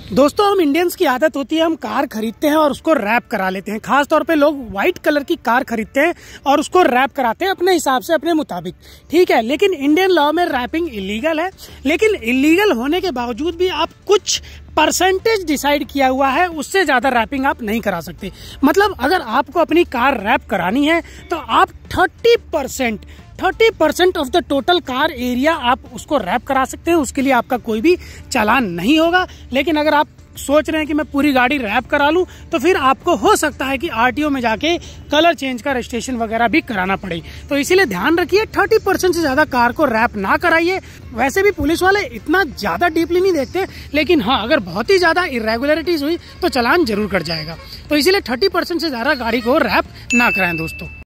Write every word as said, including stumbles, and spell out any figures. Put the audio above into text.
दोस्तों, हम इंडियंस की आदत होती है, हम कार खरीदते हैं और उसको रैप करा लेते हैं। खास तौर पे लोग व्हाइट कलर की कार खरीदते हैं और उसको रैप कराते हैं अपने हिसाब से, अपने मुताबिक। ठीक है, लेकिन इंडियन लॉ में रैपिंग इलीगल है। लेकिन इलीगल होने के बावजूद भी आप कुछ परसेंटेज डिसाइड किया हुआ है, उससे ज्यादा रैपिंग आप नहीं करा सकते। मतलब अगर आपको अपनी कार रैप करानी है तो आप thirty percent thirty percent of the total car area आप उसको रैप करा सकते हैं। उसके लिए आपका कोई भी चालान नहीं होगा। लेकिन अगर आप सोच रहे हैं कि मैं पूरी गाड़ी रैप करा लूं, तो फिर आपको हो सकता है कि आरटीओ में जाके कलर चेंज का रजिस्ट्रेशन वगैरह भी कराना पड़े। तो इसीलिए ध्यान रखिए, थर्टी परसेंट से ज्यादा कार को रैप ना कराइए। वैसे भी पुलिस वाले इतना ज्यादा डीपली नहीं देखते, लेकिन हाँ, अगर बहुत ही ज्यादा इरेगुलरिटीज हुई तो चालान जरूर कट जाएगा। तो इसीलिए थर्टी परसेंट से ज्यादा गाड़ी को रैप ना कराएं दोस्तों।